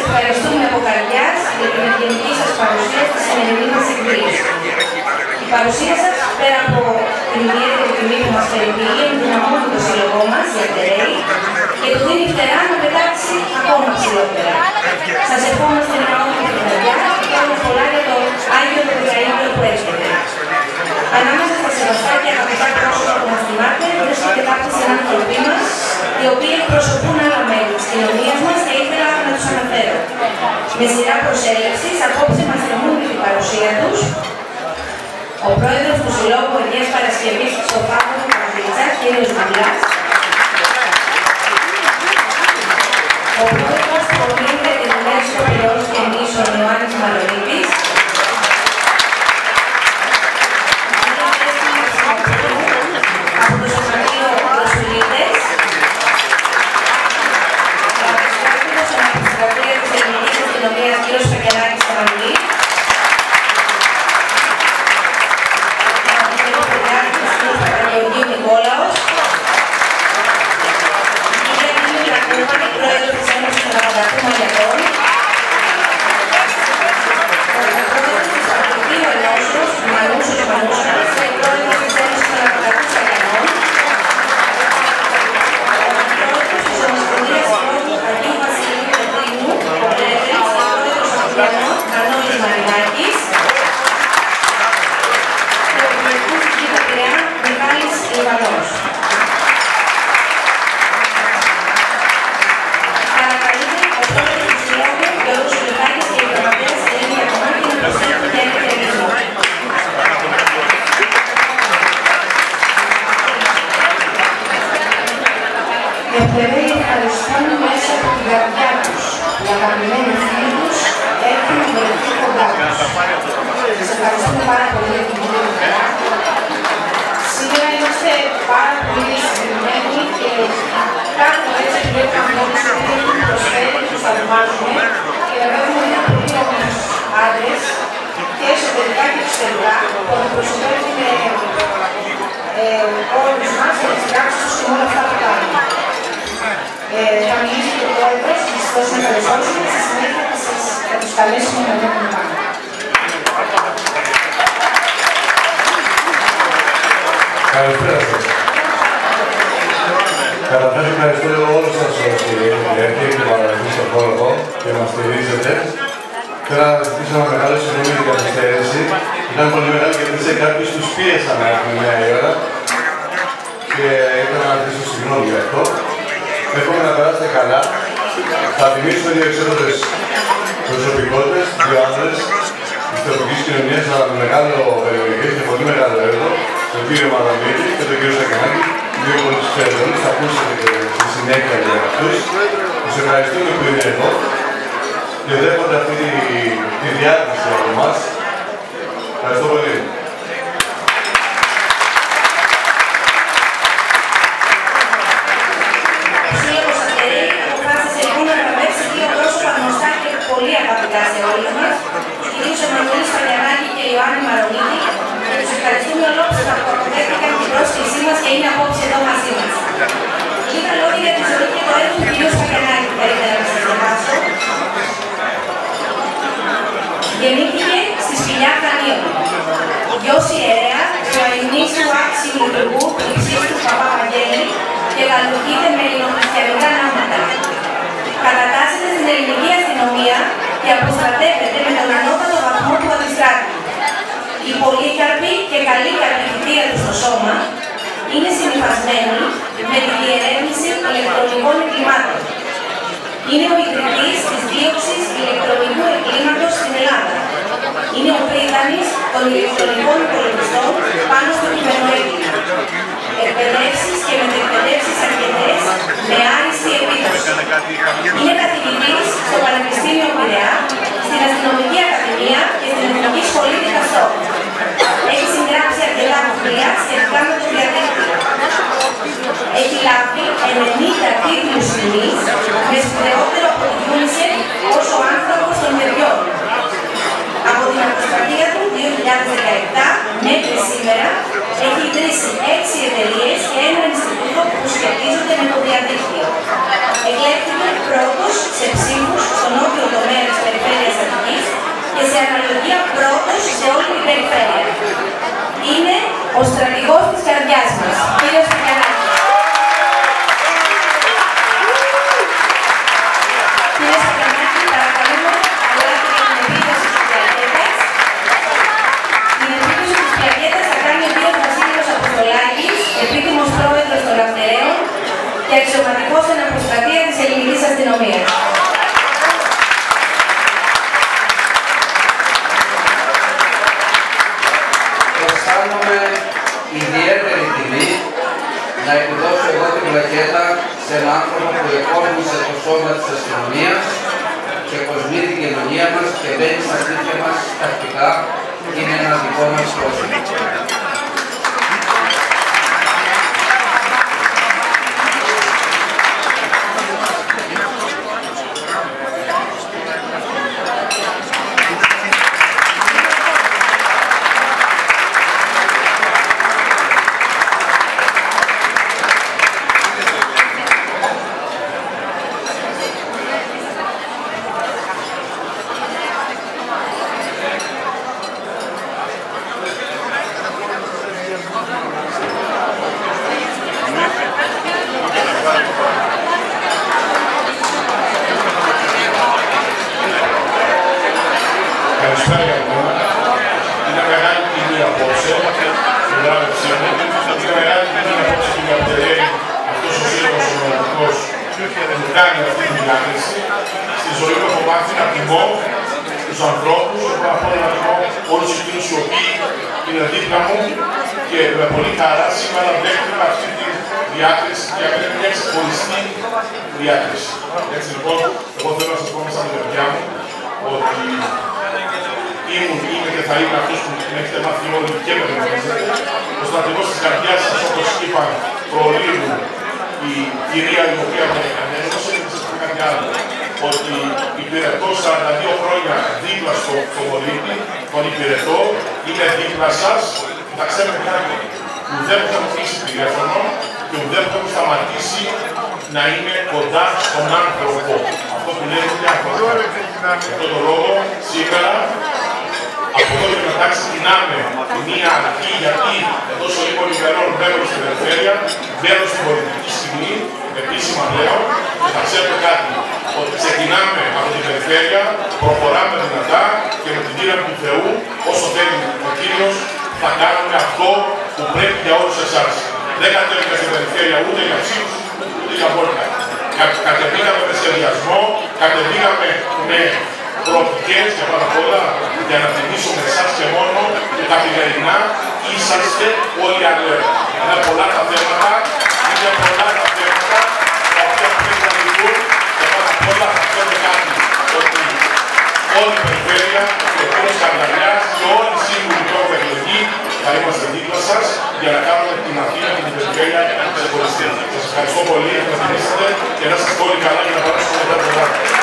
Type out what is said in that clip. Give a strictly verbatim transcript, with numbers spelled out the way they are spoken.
ευχαριστούμε από καρδιάς για την ευγενική σας παρουσία στη σημερινή μας εκδήλωση. Η παρουσία σας, πέρα από την ιδιαίτερη τιμή που μας περιποιεί, ενδυναμώνει το σύλλογό μας, η Αρτερέη, και του δίνει φτερά να πετάξει ακόμα ψηλότερα. Σας ευχόμαστε να όμορφη την καρδιά και όλα πολλά για το Άγιο Δεκαήμερο που έρχεται. Ανάμεσα στα σεβαστά και αγαπητά πρόσωπα που μας τιμάτε, βρίσκονται κάποιοι συνάνθρωποι μας, οι οποίοι εκπροσωπούν άλλα μέλη της κοινωνίας μας και ήθελα να τους αναφέρω. Με σειρά προσέλευσης, απόψε μας τιμούν με την παρουσία τους ο πρόεδρος του Συλλόγου Αγίας Παρασκευής στο Πάπο του Καρδίτσας, κ. Μουλάς, ο πρόεδρος του Ομίλου για την Ενέργεια των Πυρών και Νήσων Ιωάννης Μαρονίτης, από το Σωματείο Προσφυλίτες, ο Αποστράτηγος Αναπιστρατεία της Ελληνικής Αστυνομίας κ. Φακελάκης Σταυρουλής, ο Νικόλαος, η κυρία Νίκη Λακούμανη, πρόεδρος της Ένωσης των Απανταχτών Μαγιατών, ο πρόεδρος της Απανταχτίου Ενώσεως, Μανούσος Μανούσας, και πρόεδρος της Ένωσης των Απανταχτών Σακιανών, ο πρόεδρος της Ομοσπονδίας Λόγου Αγίου Βασιλείου Πετρίνου, ο Πλεύρης, ο πρόεδρος Αθλιανών, Κανόνης Μαρινάκης, και ο Υπουργός της Κ. Πειραιά, Μιχάλης Λιβανός. Παρακαλείται ο πρόεδρος του Συλλόγου, Γιώργος Σουλιχάκης, και η γραμματέας Ελένη Ιακωμάκη να προσέλθουν για ένα χαιρετισμό. Οι Αρτερέοι ευχαριστούν μέσα από την καρδιά τους. Οι αγαπημένοι φίλοι τους έχουν βρεθεί κοντά τους. Σας ευχαριστούμε πάρα πολύ για την κυρία. Σήμερα είμαστε πάρα πολύ συγκεκριμένοι και κάνουμε έτσι που έχουμε όλους που έχουν προσφέρει, τους θαυμάζουμε και να βλέπουμε μια πολύ όμορφους άντρες και εσωτερικά και εξωτερικά που αντιπροσωπεύουν όλους μας και τις πράξεις τους και όλα αυτά που κάνουμε. Θα μιλήσει και ο πρόεδρος, θα σας δώσουμε καλωσόρισμα και στη συνέχεια θα τους καλέσουμε να βλέπουμε πάνω. Καλησπέρα σας. Καταρχάς ευχαριστώ όλους σας όσοι έχετε την παραγωγή στον χώρο εδώ και μας στηρίζετε. Θέλω να ζητήσω ένα μεγάλο συγγνώμη για την καθυστέρηση. Ήταν πολύ μεγάλη γιατί σε κάποιους τους πίεσαν να έρθουν μια ώρα και ήθελα να ζητήσω συγγνώμη για αυτό. Εύχομαι να περάσετε καλά. Θα τιμήσω δύο εξέχοντες προσωπικότητες, δύο άνδρες της τοπικής κοινωνίας, αλλά με μεγάλο περιοδικές και πολύ μεγάλο έργο, τον κύριο Μαδαμίδη και τον κύριο Σακενάκη, δύο από τους ξέρετε, θα ακούσετε και στη συνέχεια για αυτούς. Τους ευχαριστούμε που είναι εδώ και δέχονται αυτή τη, τη διάθεση από εμάς. Ευχαριστώ πολύ. Ο Σύλλογος Αρτερέη αποφάσισε λοιπόν να γραμμεύσει δύο πρόσωπα γνωστά και πολύ αγαπητά σε όλους μας, τους κυρίους Εμμανουήλ Φακελάκη και Ιωάννη Μαρονίτη, και τους ευχαριστούμε ολόψυχα που αποδέχτηκαν την πρόσκλησή μας και είναι απόψε εδώ μαζί μας. Λίγα λόγια για τη ζωή και το έργο του κυρίου Φακελάκη θα ήθελα να σας διαβάσω. Γεννήθηκε στη Σπηλιά Χανίων. Γιος ιερέα του Αειμνήσιου Άξιου Λειτουργού του Υψίστου Παπά Βαγγέλη και γαλουχείται με ελληνοχριστιανικά ναύματα. Κατατάσσεται στην ελληνική αστυνομία και αποστρατεύεται με τον ανώτατο βαθμό του αντιστράτη. Η πολύκαρπη και καλή καρπιθητεία του στο σώμα είναι συνυφασμένη με τη διερεύνηση ηλεκτρονικών εγκλημάτων. Είναι ο ιδρυτής της δίωξης ηλεκτρονικού εγκλήματος στην Ελλάδα. Είναι ο πρίδανης των ηλεκτρονικών υπολογιστών πάνω στο κυβερνοέγκλημα. Εκπαιδεύσεις και μετεκπαιδεύσεις αρκετές με άριστη επίδοση. Είναι καθηγητής στο Πανεπιστήμιο Πειραιά, στην Αστυνομική Ακαδημία και στην Εθνική Σχολή Δικαστών. Έχει συγγράψει αρκετά βιβλία σχετικά με το διαδίκτυο. Έχει λάβει ενενήντα τίτλους τιμής με σπουδαιότερο από τη UNICEF ως ο άνθρωπος των παιδιών. Από την αποστρατεία του δύο χιλιάδες δεκαεπτά μέχρι σήμερα έχει ιδρύσει έξι εταιρείες και ένα Ινστιτούτο που σχετίζονται με το διαδίκτυο. Εκλέχθηκε πρώτος σε ψήφους στο νότιο σε αναλογία πρώτος σε όλη την περιφέρεια. Είναι ο στρατηγός της καρδιάς μας, κύριος Στυλιανάκης. Κύριε Στυλιανάκη, παρακαλούμε, αλάτε για την επίδοση της πλακέτας. Την επίδοση της πλακέτας θα κάνει ο κύριος Βασίλειος Αποστολάκης, επίτιμος πρόεδρος των Λαυτεραίων και αξιωματικός στην αποστρατεία της ελληνικής αστυνομίας. Αισθάνομαι ιδιαίτερη τιμή να εκδώσω εγώ την πλακέτα σε έναν άνθρωπο που εκπώνησε το σώμα της αστυνομίας και κοσμεί την κοινωνία μας και μπαίνει στα σπίτια μας τακτικά και είναι ένα δικό μας πρόσωπο. Καλησπέρα για μένα. Είναι μεγάλη τιμή απόψε, στην βράβευσή μου. Είναι μεγάλη τιμή απόψε που με αποτελεί αυτός ο σύλλογος ο μοναδικός που κάνει αυτή τη διάκριση. Στη ζωή μου έχω μάθει να τιμώ τους ανθρώπους, έχω απόλυτα να τιμώ όλους εκείνους οι οποίοι είναι δίπλα μου και με πολύ χαρά σήμερα δέχτηκα αυτή τη διάκριση για μένα είναι μια ξεχωριστή διάκριση. Έτσι λοιπόν, εγώ θέλω να σας πω μέσα από την καρδιά μου ότι ήμουν, είμαι και θα είμαι αυτός που με έχετε μάθει όλοι και με γνωρίζετε. Ο στρατηγός της καρδιάς σας, όπως είπαν προλίγου, η κυρία η οποία με ανέδωσε, και σας πω κάτι άλλο, ότι υπηρετώ σαράντα δύο χρόνια δίπλα στο, στο πολίτη, τον υπηρετώ, είναι δίπλα σας, θα ξέρετε κάτι, ουδέ που θα μου κλείσει τηλέφωνο και ουδέ που θα μου σταματήσει να είμαι κοντά στον άνθρωπο. Αυτό που λέει είναι άνθρωπο. Γι' αυτόν τον λόγο, σήμερα, από εδώ και μετά ξεκινάμε μία αρχή, γιατί εδώ στο λίγο λιβερών μπαίνω στην περιφέρεια, μπαίνω στην πολιτική σκηνή, επίσημα πλέον, και θα ξέρετε κάτι, ότι ξεκινάμε από την περιφέρεια, προχωράμε δυνατά και με την δύναμη του Θεού, όσο θέλει ο Κύριος, θα κάνουμε αυτό που πρέπει για όλους εσάς. Δεν κατέβηκα στην περιφέρεια ούτε για ψήφους, ούτε για βόλτα. Κατεβήκαμε με σχεδιασμό, κατεβήκαμε με προοπτικές και πάρα πολλά για να τιμήσουμε εσάς και μόνο και καθημερινά είσαστε όλοι αλέρτα. Είναι πολλά τα θέματα, είναι πολλά τα θέματα τα οποία πρέπει να λυθούν και πάρα πολλά θα ξέρετε κάτι, ότι όλη η περιφέρεια και ο κύριος Καρδιαλιάς και όλοι οι σύμβουλοι που έχουν εκλεγεί θα είμαστε δίπλα σας για να κάνουμε την Αθήνα και την περιφέρεια ξεχωριστή. Σας ευχαριστώ πολύ για να τιμήσετε και να είστε όλοι καλά για να περάσουμε μετά το βράδυ.